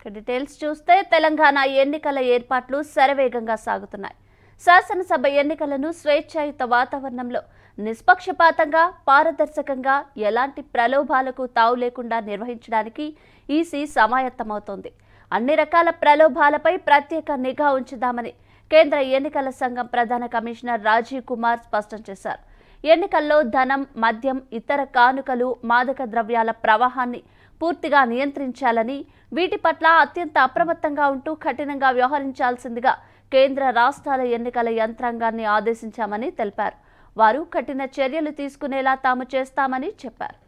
Details చూస్తే తెలంగాణ ఎన్నికల ఏర్పాట్లు శరవేగంగా సాగుతున్నాయి. శాసనసభ ఎన్నికలను స్వేచ్ఛాయుత వాతావరణంలో నిష్పక్షపాతంగా, పారదర్శకంగా, ఎలాంటి ప్రలోభాలకు తావు లేకుండా నిర్వహించడానికి ఈసీ సమాయత్తమవుతోంది. అన్ని రకాల ప్రలోభాలపై ప్రత్యేక నిఘా ఉంచుదామని కేంద్ర ఎన్నికల సంఘం ప్రధాన కమిషనర్ రాజీవ్ కుమార్ స్పష్టం చేశారు. ఎన్నికల్లో ధనం, మద్యం, ఇతర కానుకలు, మాదక ద్రవ్యాల ప్రవాహాన్ని పూర్తిగా నియంత్రించాలని, వీటి పట్ల అత్యంత అప్రమత్తంగా ఉంటూ కఠినంగా వ్యవహరించాల్సిందిగా కేంద్ర రాష్ట్రాల ఎన్నికల యంత్రాంగాన్ని ఆదేశించామని తెలిపారు. వారు కఠిన చర్యలు తీసుకునేలా తాము చేస్తామని చెప్పారు.